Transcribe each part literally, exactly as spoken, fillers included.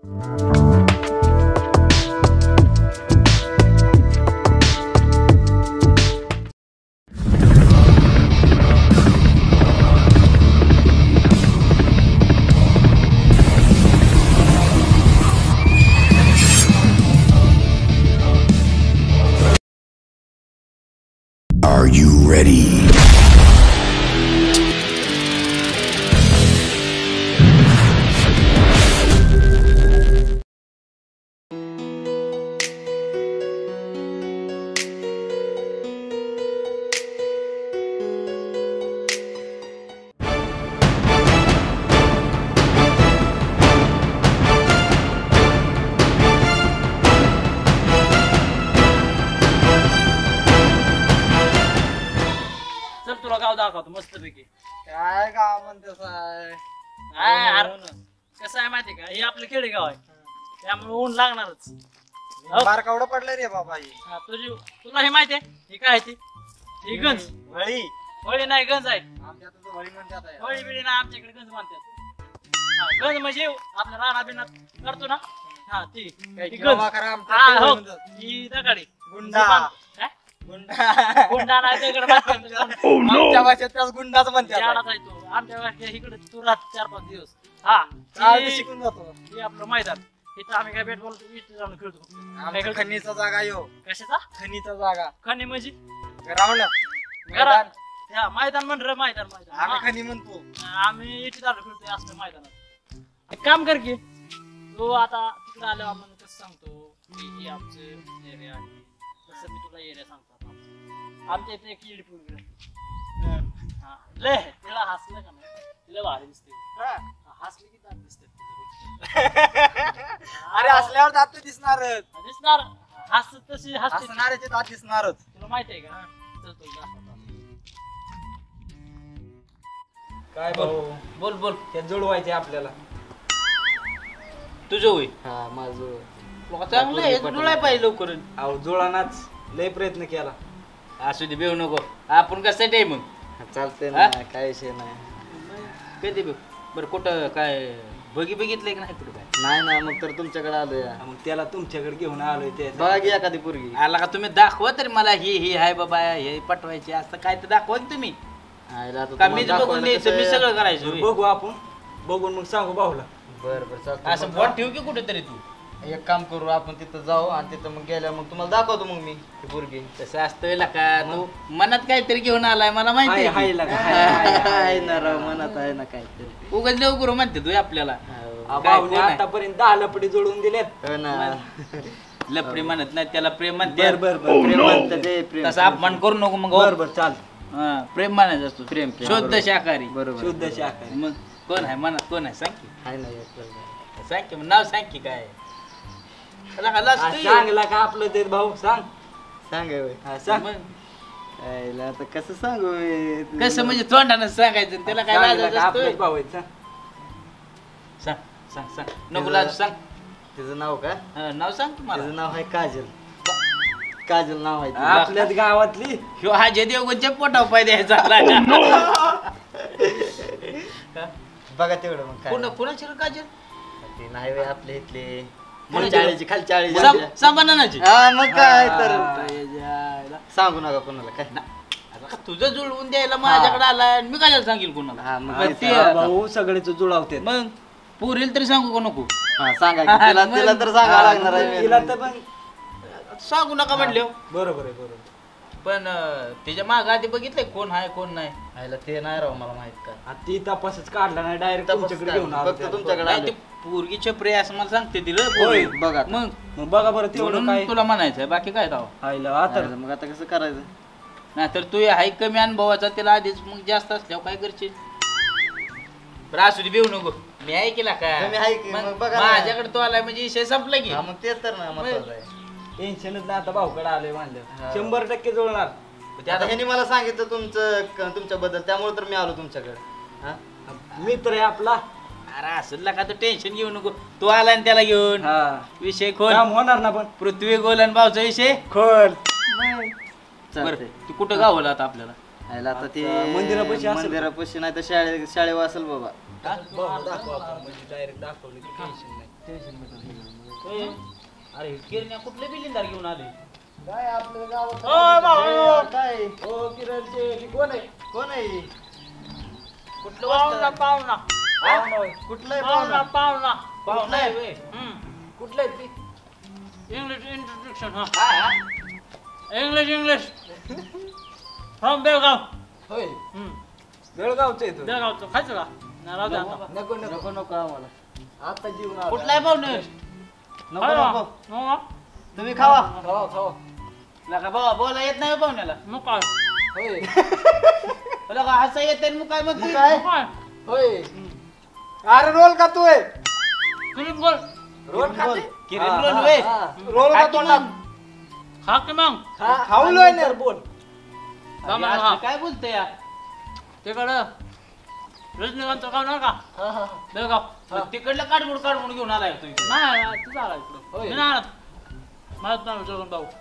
Are you ready? तुला गाव दाखवतो मस्त पैकी. काय गाव म्हणते साय कसं आहे माहिती का, हे आपलं खेडेगाव आहे त्यामुळे ऊन लागणारच. बार कावडं पडलं रे बाबा. तुझी तुला हे माहिती आहे ही काय ती ही गंज वळी वळी नाही गंज आहे. आमच्या तर वळी म्हणतात. वळी बिळी ना आमच्याकडे गंज म्हणतात. गंज म्हणजे आपल्या राणा बिना करतो ना, हा ती गंज. हा हो ही दगडी गुंडा गुंडा नाही दगड म्हणतात. आमच्या भाषेत त्याला गुंडाच म्हणतात. आमच्या भाषेत इकडे तू राहत चार पाच दिवस. हा शिकून जातो. हे आपलं मैदान. इथं आम्ही काय बॅट बॉल इथे जाऊन खेळतो. खनीचा जागा यो. कशाचा खनीचा जागा. खनी म्हणजे ग्राउंड मैदान. मैदान म्हण रे मैदान मैदान आम्ही खनी म्हणतो. आम्ही इथे जाऊन खेळतोय असं मैदानात. एक काम कर की तू आता तिकडे आल्यावर आपण कसं सांगतो की आमचं एरिया आहे तसं मी तुला एरिया सांगतो. आमच्या इथे एक इडी पूल लय तिला हसलं का नाही तिला भारी दिसते. हसली की दात दिसते. अरे हसल्यावर दात दिसणार दिसणार. हस तशी हसणाऱ्याचे दात दिसणारच. तुला माहिती आहे का. चल तुला काय भाऊ बोल बोल. ते जुळवायचे आपल्याला. तुझं होय. हा माझं चांगलं आहे जुळाय पाहिजे लवकर. अहो जुळानाच लय प्रयत्न केला. असू दे बेऊ नको. आपण कसं आहे मग चालतंय ना काय विषय नाही. कधी बेऊ बरं कुठं काय बघी बघितलंय की नाही कुठं काय. नाही ना मग तर तुमच्याकडे आलोय. मग त्याला तुमच्याकडे घेऊन आलोय. ते बघा की एखादी पोरगी आला का तुम्ही दाखवा तरी मला ही ही हाय बाबा हे पटवायची असं काय तर दाखवा की तुम्ही. मी बघून द्यायचं मी सगळं करायचं. बघू आपण बघून मग सांगू भाऊला. बरं बरं चालतं. असं बोट ठेव की कुठेतरी तू. एक काम करू आपण तिथं जाऊ आणि तिथं मग गेल्या मग तुम्हाला दाखवतो मग मी ती पोरगी. तसं असतं का तू मनात काहीतरी घेऊन आलाय मला माहिती आहे ना राव मनात आहे ना काहीतरी. उगाच लवकर म्हणते तू आपल्याला. आतापर्यंत दहा लपडी जोडून दिलेत. लपडी म्हणत नाही त्याला प्रेम म्हणते. प्रेम म्हणते. तसा अपमान करू नको मग. बरोबर चाल. प्रेम म्हणायचं असतो. प्रेम शुद्ध शाकाहारी. बरोबर शुद्ध शाकाहारी. मग कोण आहे मनात कोण आहे सांग की. आहे ना सांग की नाव सांग की काय. सांगला का आपलं ते भाऊ सांग सांग सांग. आता कसं सांगू कसं म्हणजे तोंडानं सांगायचं त्याला काय लाजायचं. भाऊ आहेत सांग सांग सांग नको लाज सांग. तिचं नाव का नाव सांग तुम्हाला. तिचं नाव आहे काजल. काजल नाव आहे आपल्याच गावातली. ह्यो अजय देवगणच्या पोटावर पाय द्यायचा. बघा तेवढं मग काय कुणाची काजल ती नाही आपल्या इथले चाळीची खाली चाळी सांभानाची. मग काय तर सांगू नका कोणाला काय. तुझं जुळवून द्यायला माझ्याकडे आलाय मी काय सांगेल कोणाला. भाऊ सगळेच जुळवते. मग पुरेल तरी सांगू का नको. सांगा तिला तर सांगावं लागणार आहे. तिला तर पण सांगू नका म्हणले. बरोबर आहे बरोबर. पण त्याच्या माग आधी बघितलंय कोण आहे कोण नाही. ते नाही राव मला माहित का. ती तपासच काढला नाही डायरेक्ट तुमच्याकडे घेऊन फक्त तुमच्याकडे. पोरगी छपरी असं मला सांगते तिला. बघा मग बघा बरं तेवढं काय तुला म्हणायचंय बाकी काय दावा. आता मग आता कसं करायचं. नाही तर तू हाय कमी अनुभवाचा त्याला आधीच मग जास्त असल्यावर काय करशील. बरं असू दे बेऊ नको. मी आहे केला काय माझ्याकडे तो आलाय म्हणजे विषय संपला की. मग तेच तर ना टेन्शनच नाही. आता भाऊकडे आलोय म्हणलं शंभर टक्के जुळणार. आता ह्याने मला सांगितलं तुमचं तुमच्याबद्दल त्यामुळे तर मी आलो तुमच्याकडे. मित्र आहे आपला. अरे असं का तू टेन्शन घेऊ नको. तू आला आणि त्याला घेऊन विषय खोल होणार ना. पण पृथ्वी गोलन भाऊचा विषय खोल. तू कुठं गावला आता आपल्याला. आता ते मंदिरापाशी मंदिरापाशी नाही तर शाळे शाळेवर असेल बाबा. होय. अरे किरण्या कुठले बिलिंदार घेऊन आले काय आपल्या गावात ओ भाऊ काय हो किरणचे ही कोण आहे? कोण आहे कुठलं पाहुणा वस्त्र? पाहुणा पाहुणा होय. कुठलं आहे पाहुणा पाहुणा? पाहुणा पाहुणा आहे होय. हम्म. कुठलं आहे ती? इंग्लिश इंट्रोडक्शन हा हा, हा. इंग्लिश इंग्लिश फ्रॉम बेळगाव होय हम्म. बेळगावचं आहे तो. बेळगावचं खायचं का नाही राहू दे आता नको नको नको नको आम्हाला आता जीवन आला. कुठला आहे पाहुणे नको खायला. नको हो, तुम्ही खावा खावा खावा लका बाबा बोला येत नाही होय पाहुण्याला मग काय होय लका हसा येत नाही मग काय मग मग काय मग काय होय अरे रोल का तू आहे तुम्ही बोल रोल खाते किरण रोल होय. रोल का तोंडात खा की मग खाऊलोय ना बोल जा मग, अरे हा. असलं काय बोलतोय या तिकडं रजनीकांतचं गाव नाही का हा हा बेळगाव मग तिकडलं काढमूड काढमूड घेऊन आलाय तू इकडे. नाही तुझा आला इकडं होय. मी नाही आणत. माझं नाव जगन भाऊ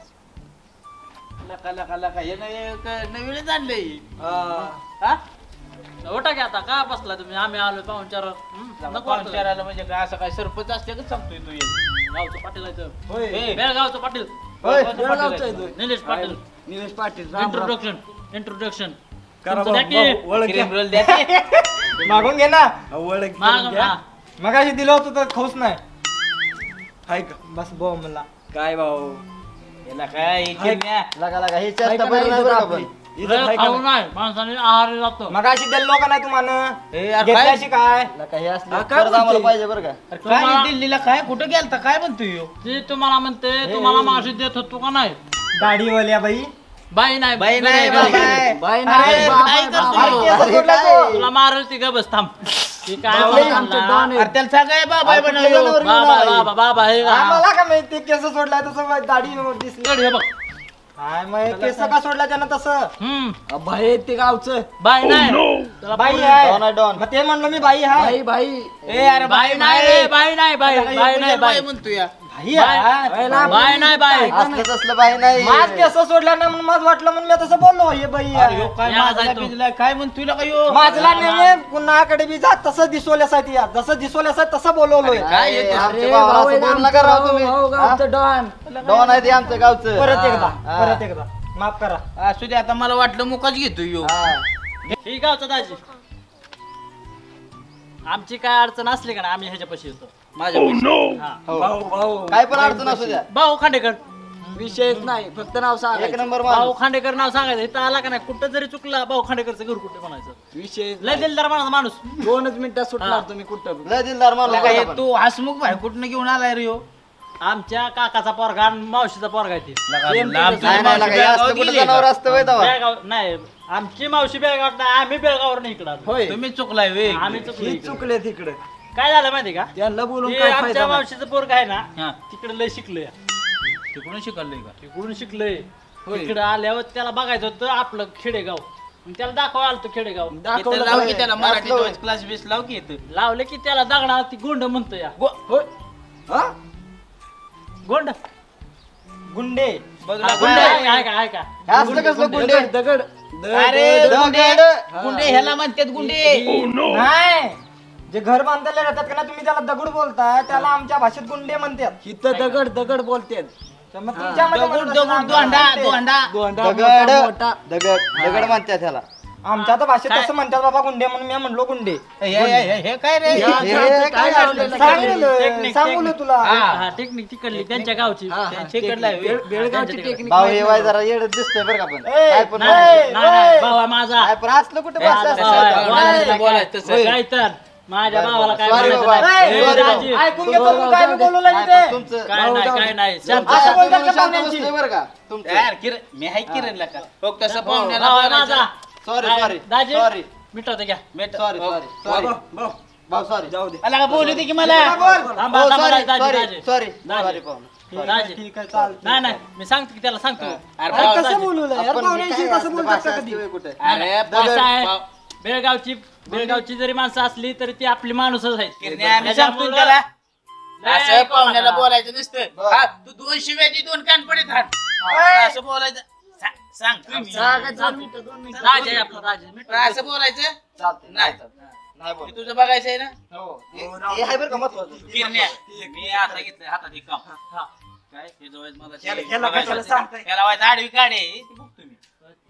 लका लका लका हे नाही एक नवीनच आणलंय हा. हा ओटा घ्या आता का बसला तुम्ही आम्ही आलो पाहुणचार हम्म, नको वाटतं. पाहुणचाराला म्हणजे काय असं काय सरपंच असले का सांगतोय तू हे? गावचं पाटील आहे इथं. होय हे, बेळगावचं पाटील होय. कोणतं बेळगावचं पाटील आहे आहे? तो. निलेश पाटील निलेश पाटील राम राम. इंट्रोडक्शन इंट्रोडक्शन करा तुमचं भाऊ, द्या की. भाऊ, ओळख क्रीम घ्या. रोल द्या की. मागून घे ना ओळख माग करून घ्या. हा. मगाशी दिलं होतं तर खाऊच नाही हाय का बस भाऊ मला काय भाऊ याला काय हे किरण्या लगा लगा ही हाय चेष्टा का बरं नाही नाही इथं बरं का आपली? पण इथं हाय का खाऊ नाही? नाही माणसाने आहारी जातो मगाशी दिलं का नाही तुम्हाला ए, यार, काय? घेतल्याशी काय लगा हे असलं हा, काय खरंच आम्हाला बोलते? पाहिजे बरं का अरे तुम्हाला- काय दिल्लीला काय कुठं गेलता काय म्हणतोय ह्यो? ते तुम्हाला म्हणते तुम्हाला मावशी देत होतो का नाही दाढीवाल्या बाई बाई नाही बाई गडे, नाही, गडे, बाई गडे. नाही. बाई अरे, काय करतोय अरे, ह्यो? केस अरे, सोडला काय? तो. तुला मारल ती ग बस थांब ती काय बाई, म्हणला? आमचे डॉन आहे. अरे त्याला सांगाय बाबा अरे, बनव कुठल्या जनावर घेऊन बाबा आलाय? बाबा बाबा हे का? आम्हाला का माहिती केस सोडलाय तसं बाई दाढी दिसली गड हे बघ काय मग केस का सोडला त्यानं तसं हम्म बाई ते गावचं बाई नाही त्याला बाई पोरी- आहे डॉन आहे, डॉन. मग ते म्हणलं मी बाई आहे बाई बाई ए अरे बाई नाही रे बाई नाही बाई बाई नाही बाई म्हणतोय या. बाई बाई- आहे. बाई नाही बाई असलं तसलं बाई नाही माझ केस सोडला ना म्हणून माझं वाटलं म्हणून मी तसं बोललो हे बाई अरे ह्यो आहे. काय या माझला जायतो. बिजला काय म्हणतोय का ह्यो? माझला नेहमी कुणाकडे बी जात तसं दिसवल्यासाठी या जसं दिसवल्यासाठी तसं बोलवलोय अरे, काय येतो? आमच्या भावाला असं बोलू नका राव तुम्ही हा? डॉन डॉन आहे ते आमच्या गावचं परत एकदा हा. परत एकदा माफ करा असू दे आता मला वाटलं मुकाच घेतोय ह्यो. हा. ही गावचा दाजी आमची काय अडचण असली का ना आम्ही ह्याच्यापाशी येतो माझ्या हा. हो. भाऊ भाऊ काय पण अडचण असू द्या भाऊ खांडेकर विषयच नाही फक्त नाव एक सांग नंबर भाऊ माणूस खांडेकर नाव सांगायचं इथं आला का नाही कुठं जरी चुकला भाऊ खांडेकरचं घर कुठे म्हणायचं विषय लय दिलदार माणूस माणूस दोनच मिनिटात सुटणार हा. तुम्ही कुठं लय दिलदार माणूस लगा हे आहे पण. तू हसमुख भाई कुठनं घेऊन आलाय रे ह्यो? आमच्या काकाचा पोरगा आणि मावशीचा पोरगा आहे ते. लगा, सेम लांब तिकडे नाही नाही लगा, हे असलं कुठं जनावर असतं होय तेव्हा? बेळगाव नाही आमची मावशी बेळगाव नाही आम्ही बेळगावर नाही इकडं आलो. होय तुम्ही चुकलाय वे आम्ही चुकलो ही इकडं. चुकले तिकडे काय झालं माहिती का त्यांना बोलून ते काय आमच्या फायदा नाही. मावशीचं पोरग आहे ना हा तिकडे लय शिकलोय तिकडून शिकलोय का तिकडून शिकलोय होय. तिकडे आल्यावर त्याला बघायचं होतं आपलं खेडेगाव मग त्याला दाखवा आलं होतं खेडेगाव इथं दाखवलं लाव की होय. त्याला मराठी असलं होय. क्लास बीस लाव की इथं लावलं की त्याला दगडा ती गोंड म्हणतो या होय. हा? गोंड गुंडे बघ हा, गुंड आहे आहे का आहे का हे असलं कसलं गुंडे दगड दगड दगड, अरे दगड. गुंडे दगड. गुंडे ह्याला म्हणतात गुंडे नाही जे घर बांधायला राहतात का ना तुम्ही त्याला दगड बोलताय त्याला आमच्या भाषेत गुंडे म्हणतात इथं दगड दगड बोलतात तर मग तुमच्यामध्ये दगड म्हणत दगड असेल दोंडा आमच्या दोंडा गोंडा दगड मोठा, मोठा. दगड दगड म्हणतात त्याला आमच्या तर भाषेत काय? तसं म्हणतात बाबा गुंडे म्हणून मी म्हणलो गुंडे हे- हे हे- हे काय रे या, हे काय काय लावलेलं? असलं? सांगितलं, टेक्निक, सांगू टेक्निक. तुला हा. हा टेक्निक तिकडली त्यांच्या गावची हा, हा, त्यांच्या टेक्निक. इकडला आहे. बेळ- बेळगावची त्यांच्या टेक्निक भाऊ हे माहिती वाय नाही. जरा येड दिसतंय बरं का पण ए, काय पण नाही नाही. नाही, नाही भावा माझा काय पण असलं कुठं ए, भाषा आता असतं? भावा, नाही. बोलायचं बोलायचं तसं. काय तर माझ्या बरं, भावाला काय बरं. म्हणायचं Sorry नाही. ए, ए, sorry दाजी, बाबा. ऐकून घेतो तू काय बी बोलू नाही, लागली पण ते. तुमचं काय भाऊ, नाही जाऊ काय दे. नाही शांत असं असं बोलतात बोलून का शांत पाहुण्यांची? बसतोय बरं का तुमचं यार किरण मी हाय किरणला का हो तसं भावा पाहुण्याला माझा बोलायचं. सॉरी काय, सॉरी दाजी सॉरी मिटवते घ्या मेट- सॉरी हो. सॉरी सॉरी भाऊ, भाऊ, भाऊ सॉरी जाऊ दे आला का बोलू दे की मला थांबा थांबा सॉरी दाजी, दाजी, सॉरी दाजी. सॉरी दाजी. सॉरी पाहुणा दाजी. ठीक आहे चालतं. नाही नाही मी सांगतो की त्याला सांगतो अरे अरे भाऊ, कसं बोलू यार आपण पाहुण्यांशी काय कसं असलं बोलतात भाषा का कधी असते होय कुठे अरे कसं आहे भाऊ, बेळगावची बेळगावची जरी माणसं असली तरी ती आपली माणूसच आहेत किरण्या आम्ही सांगतो त्याच्यामुळं- त्याला लय असं ऐकावं पाहुण्याला नका. बोलायचं नसतं बरं. हा, तू दोन शिव्याची दोन कानपडे हात असं बोलायचं सा- सांग तुम्ही. सांगा, दोन मिनिटं, दोन मिनिटं. राजा आहे आपला राजा मिटव. असं बोलायचं चालतंय नाही. चालतंय. नाही ते बोल तुझं बघायचं आहे ना हो हे हे आहे बरं का महत्वाचं किरण्या मी आता घेतलंय हातात एक काम हा. काय हे जवळ मला ते याला- याला बघायचं कशाला होतं. सांगताय? त्याला व्हायचं आडवी काढे ते बघतो मी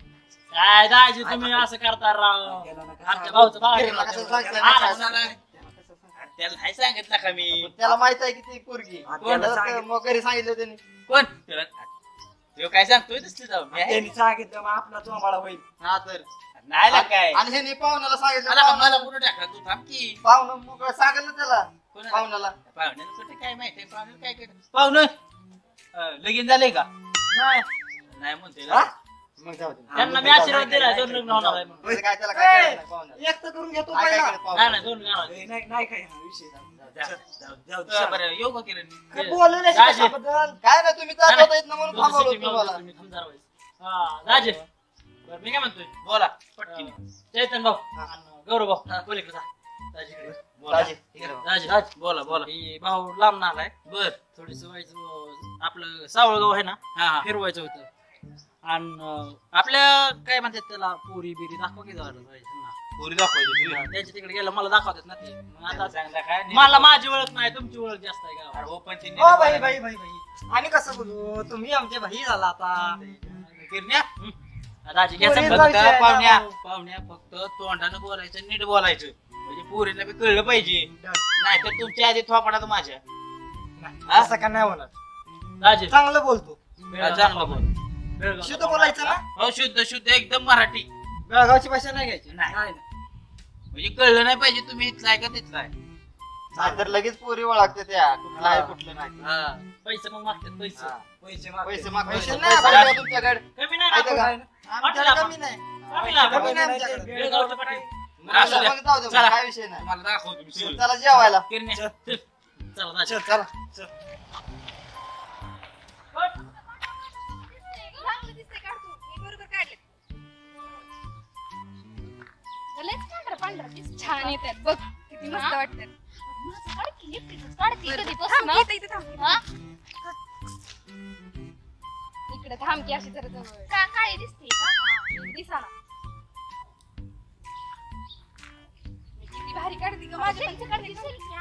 काय दाजी तुम्ही असं करता राव आमच्या भाऊचं बाळ किरणला कसं सांगताय? हा, काय ना, ना. त्याला नाही सांगितलं का मी त्याला माहित आहे की ती पोरगी त्याला त्याला सांगितलं. मग घरी सांगितलं त्यांनी कोण त्याला तो काय सांगतोय तसली जाऊ मी आहे. त्यांनी सांगितलं मग आपला चोंबाळा होईल. हा तर नाही लाग काय आणि ह्याने पाहुण्याला सांगितलं मला पाहुणा- मला कुठं टाकला तू थांब की पाहुणं मग सांगेल ना त्याला कोणाला? पाहुण्याला पाहुण्याला कुठे काय माहिती पाहुण्याला काय केलं पाहुणं अं, लगीन झालंय का नाही. नाही म्हणतोय हा? ना. मग जाऊ दे. त्यांना मी आशीर्वाद दिला दोन लग्न होणार आहे म्हणून. म्हणजे काय त्याला काय कळलं नाही पाहुण्याला. एक तर करून घेतो काय काय पहिला. कळलं नाही पाहुण्याला? नाही दोन होणार आहे. ए, नाही नाही काय हा विषय झाला. जा, जाऊ दे. जाऊ दे. अं, बरं येऊ का किरण काय बोलू नाही दाजी. शकत त्याबद्दल. काय नाही तुम्ही नाही, जात होता इथनं म्हणून दोन थांबवलं सिटी तुम्हाला तुम्ही समजा राहायचं. हा, दाजी बरं, मी काय म्हणतोय बोला पटकीने चैतन भाऊ आणि गौरव भाऊ पलीकडे जा दाजीकडे बोला दाजी, इकडे बघ. दाजी बोला बोला ही भाऊ लांब नालाय बर थोडीस व्हायचं आपलं सावळगाव आहे ना हा हा फिरवायचं होतं आणि आपल्या काय म्हणतात त्याला पुरी बिरी दाखवा की झालं पोरी दाखवायची तुला. त्यांच्या तिकडे गेलं मला दाखवतात ना ते मग आता चांगला काय मला माझी ओळख नाही तुमची ओळख जास्त आहे गावात. अरे ओपन ची हो भाई भाई भाई भाई आणि कसं बोलू तुम्ही आमचे भाई झाला आता किरण्या दाजी घ्या पोरी समजा. जाऊ- फक्त विषय आहे पाहुण्या ना. पाहुण्या फक्त तोंडानं बोलायचं नीट बोलायचं म्हणजे पोरीला बी कळलं पाहिजे नाही तर तुमच्या आधी थोपाडात माझ्या हा? असं का नाही होणार दाजी चांगलं बोलतो हा, चांगलं बोल बेळगाव. शुद्ध बोलायचं ना हो शुद्ध शुद्ध एकदम मराठी बेळगावची भाषा नाही घ्यायची नाही. नाही म्हणजे कळलं नाही पाहिजे तुम्ही इथला आहे का तिथला आहे नाहीतर लगेच पोरी ओळखते त्या कुठलं आहे कुठलं नाही हा. पैसे मग मागतात पैसे हा. पैसे पैसे माग पैसे पैसे नाही नाही आपण- तुमच्याकडे कमी नाही आहे ना. का? आमच्याकडे कमी नाही कमी नाही कमी नाही आपण. आमच्याकडे. बेळगावच्या पाठी. असू द्या. मग जाऊ दे, चला. काय विषय नाही तुम्हाला दाखवतो तुम्ही सगळं. चला जेवायला किरण्या चल. चला दाजी. चल, चला चल. चांगलं दिसतंय काढ तू. मी बरोबर काढले. लयच पांढरं पांढरं दिसतं. छान येतात बघ किती मस्त वाटतात इकडे थांब की अशी जरा जवळ का काय दिसते दिसा किती भारी काढते ग माझी पण काढते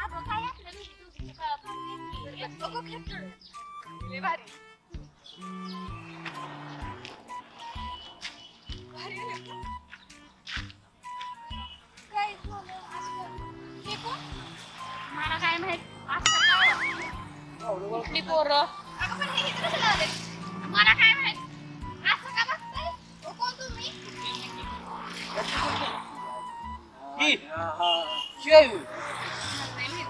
बघू खेळ लय भारी भारी आहे ना? काय झालं असं हे कोण मला काय माहित आजकाल कुठली पोरं अगं पण हे इकडे लावले मला काय माहित असं का बघताय ओ कोण तुम्ही ही. शिवाय. नाही माहित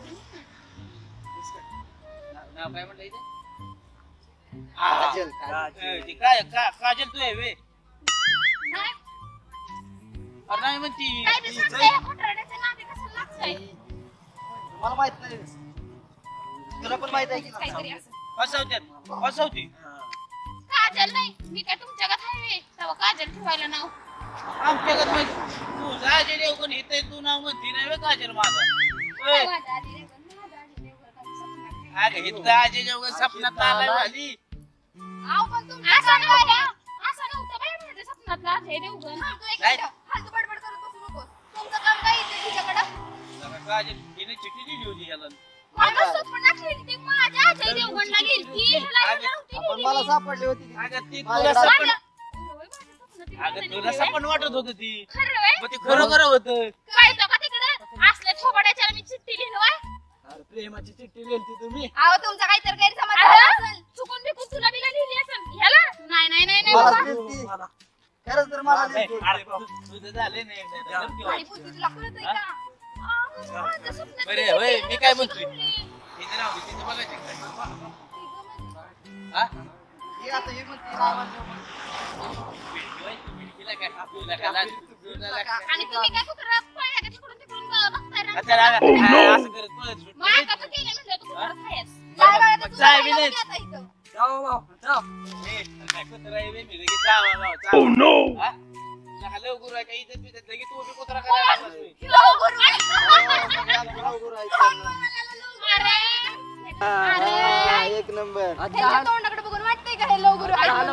नाव नाव काय म्हटलं इथे काजल, काजल. अं, ते काय का काजल तू आहे वे नाही अरे नाही म्हणती काय बी सांगताय खोटरड्याचे नाते कसं लागतंय मला माहित नाही तुला पण माहित आहे की नाही? काहीतरी असं फसवत्यात फसवती काजल नाही मी काय तुमच्या गत आहे तेव्हा काजल ठेवायला नाव आमच्याकडे माहिती तू काजल येऊ कोण इथे तू नाव म्हणती नाही वे काजल माझा ओय, माझ्या आधी रे पण माझ्या आधी देवघर काही स्वप्नात नाही. अरे इथं आजी जेवढं सपनात आलाय वाली आव पण तुमच्या असं नव्हतं असं नव्हतं बाई माझ्या स्वप्नातला अजय देवगण नाही. फालतू बडबड करत बसू नकोस तुमचं काम काय येते तिच्याकडं जरा काजल हिने चिठ्ठी दिली होती ह्याला मला स्वप्न टाकली ती माझ्या अजय देवगणला गेलती ह्याला अगं, नव्हती आपण गेली. मला सापडली होती ती. अगं ती माझ्या तुला सपन माझ्या- होय, माझ्या स्वप्नात ती अगं गेली तुला होय. सपन वाटत होत ती खरं होय? मग ते खरं खरं होतं काय तो का तिकडं असल्या थोबाड्याच्या मी चिठ्ठी लिहिलो आहे अरे प्रेमाची चिठ्ठी लिहिली तुम्ही अहो तुमचा काहीतरी गैरसमज असेल चुकून बिकून तुला बिला लिहिली असेल ह्याला नाही नाही नाही नाही मला बाबा. दिलती. खरंच तर मला नाही, दिलती. अरे तु- तुझं झालं नाही एकदा, एकदा नक्की आणि व्हायचं. बुद्धी तुला कळतंय का अहो, माझ्या स्वप्नात बरे, ती होय, चिठ्ठी मी काय कशी म्हणतोय? ठेवली? तिचं नाव घे, तिचं बघायचं का? हा? ही आता ही म्हणती नाही म्हणलं. होय, तिला काय? तुला काय लाज? तुला काय? आणि तुम्ही काय कुत्रा पाया का तिकडून तिकडून बघताय ना? आता रागा- हा, असं करत पळत सुटलं. मग आता तू केलं म्हणलं तू कुत्रा खायस. मग- लाय बाळा, मग तुझं चाय काय बी लावून नाही. घे आता इथं. जाऊ भाऊ जाऊ ए, काय कुत्रा आहे बे, मी लगेच चावा लावा, चावा. हा? लका लवकर आहे का? इथं बिथं लगेच तू बी कुत्रा करायला लागलास होय. लवकर वाढ. सगळ्यात लवकर आहे त्यांना. अरे, हा, अरे. एक नंबर ह्याच्या तोंडाकडे बघून वाटतंय का हे लवकर वाढ? मला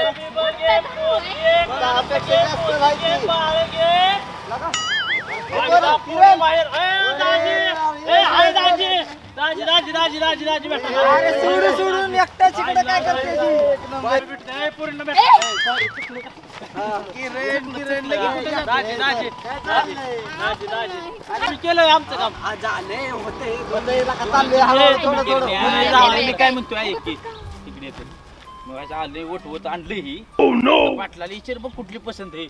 अपेक्षा जास्त राहायची. लगा. पुरी बाहेर. ए, दाजी. ए, हाय दाजी. दाजी, दाजी, दाजी, दाजी, दाजी, भेटा. अरे सोडून सोडून एकट्या तिकडे काय करते ती? ए, पुरीला भेटा. किरण किरण लगे कुठे जातो? दाजी, दाजी, दाजी, दाजी, दाजी. आम्ही केलं आमचं काम. झाले होते चालले हळूहळू थोडं थोडं. नाही, नाही, मी काय म्हणतोय ऐक की तिकडे येतो मग आले वटवत आणलं ही पाटलाला विचार बघ कुठली पसंत आहे.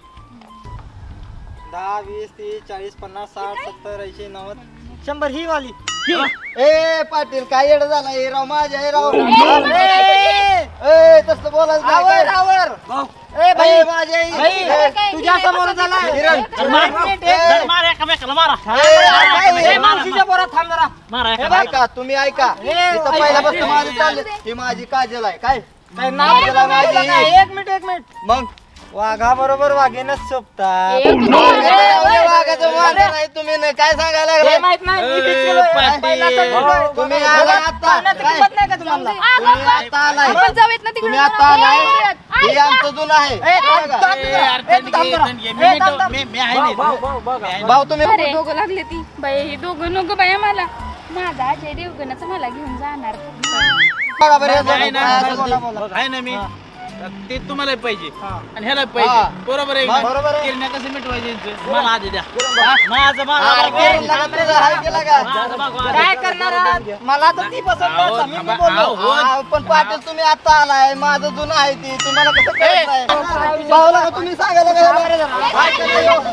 दहा वीस तीस चाळीस पन्नास साठ सत्तर ऐंशी नव्वद शंभर ही वाली. ए पाटील काय येड झाला हे राव माझ्या हे राव ए, ए तसं बोलायचं नाही आवर काय? आवर. ए बाई माझ्या भाई तुझ्या समोर झाला किरण. तर मार, तर मार एकामेकाला मारा. ए, मावशीच्या पोरात थांब जरा. मारा हे एकामेकाला. ऐका तुम्ही ऐका ए, इथं ऐका, पहिल्यापासून ऐका. माझं चाललंय ही माझी काजल आहे काय काय नाव काजल आहे माझी. एक मिनिट एक मिनिट मग वाघा बरोबर वाघेनच शोभतात. ए, तू काय ए, वाघाचं वाघ नाही तुम्ही नाही काय सांगायला हे लागलाय? माहित नाही मी ए, fix केलं. पाटील. पहिला तर बोललोय. तुम्ही आला आता. पाण्याचं काय? किंमत नाही का तुम्हाला? तुम्ही आता आलाय आपण जाऊयात ना तिकडे तुम्ही जाऊन आता आलाय आपण हे आमचं जुनं आहे ए, थांब, बघा. थांब ए, जरा. अरे, ए, थांब जरा. मी- ए, मी- थांब, थांब. मी- मी आहे नाही. भाऊ, भाऊ, भाऊ, बघा. भाऊ तुम्ही अरे दोघं लागले ती बाई हे दोघं नको बाया मला माझा अजय देवगणच मला घेऊन जाणार बघा बरं हे नाही, बघा, नाही, काय नाही, असेल बोला, ते. बोला. आहे ना मी ते तुम्हाला पाहिजे हा. आणि ह्याला हा. पाहिजे बरोबर आहे मग बरोबर आहे. किरण्या कसं मिटवायचे यांचं? मला आधी द्या. माझं माझं अरे, बघा. केलं का तुझं? हाय केला का? माझं बघा. काय करणार आहात? मला तर ती पसंत नाही. आहो, मी थांबा, बोललो. आहो. हा, पण पाटील तुम्ही आता आलाय माझं जुनं आहे ती तुम्हाला कसं कळत नाही भाऊला का तुम्ही सांगायला काय बाहेर जरा? काय केलं ह्यो?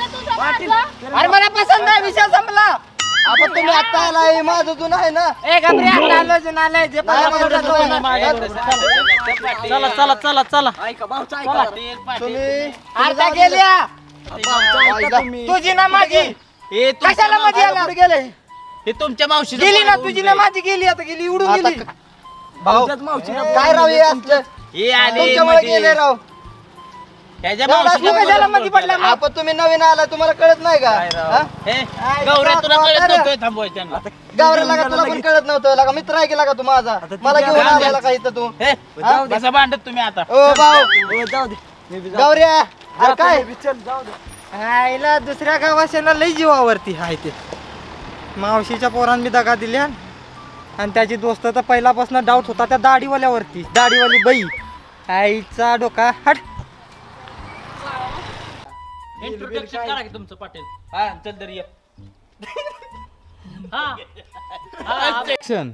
अरे मला पसंत नाही विषय संपला. आपण तुम्ही आता आलाय माझं जुनं आहे ना ए घाबरे आता आलं जुनं आलंय जे नाही, पहिला माझं बोलला जुनं तो. आहे. चला चला चला चला. पाटील, पाटील. तुम्ही अर्धा गेल्या ऐका. तुझी ना माझी हे तुमच्या कशाला मध्ये आता आला? कुठे गेले हे तुमच्या मावशी गेली ना तुझी ना माझी गेली आता गेली उडून आता गेली. भाऊ काय राव हे असलं हे आले तुमच्यामुळे मध्ये. गेले राव ह्याच्या एवढा मावशीला तू कशाला मध्ये पडला मग? आपण तुम्ही नवीन आलाय तुम्हाला कळत नाही का हा? हे, गौऱ्या तुला कळत नव्हतं थांबवाय त्यांना गावऱ्याला का तुला पण कळत नव्हतं लगा मित्र आहे गेला का तू माझा मला घेऊन आलेला का इथं तू हे, बसा भांडत तुम्ही आता ओ भाऊ गौऱ्या अरे काय आईला दुसऱ्या गावाशाला लई जीवावरती हाय ते मावशीच्या पोरांनी दगा दिल्या आणि त्याची दोस्त तर पहिल्यापासून डाऊट होता त्या दाढीवाल्यावरती दाढीवाली बाई आईचा डोका हट. इंट्रोडक्शन करा की तुमचं पाटील. हा चल तर ये. हा हा, ऍक्शन.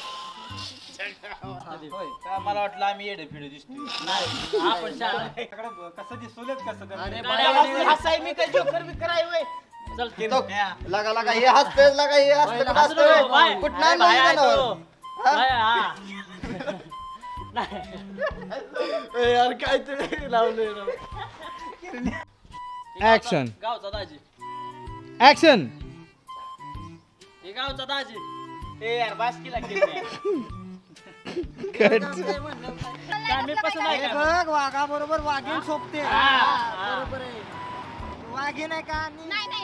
का मला वाटलं आम्ही येडे फिडे दिसतोय. आपण शाळा. कसं दिसवलेत कसं अरे बाबा, हसाय मी काय जोकर बिकर आहे होय? चल की. तो लगा लगा हे हसतंय लगा हे हसतंय कुठं हसतंय कुठं नाही बाय आहे जनावर. तो. बाय, हा. यार काय ते लावलंय राव. ऍक्शन. गावचा दाजी. ऍक्शन. हे गावचा दाजी. ए यार बास्कीला केली. काय मी पसंत आहे का? बघ वाघा बरोबर वाघीण सोबते हा, हा. बरोबर आहे वाघीण आहे का आणि नाही नाही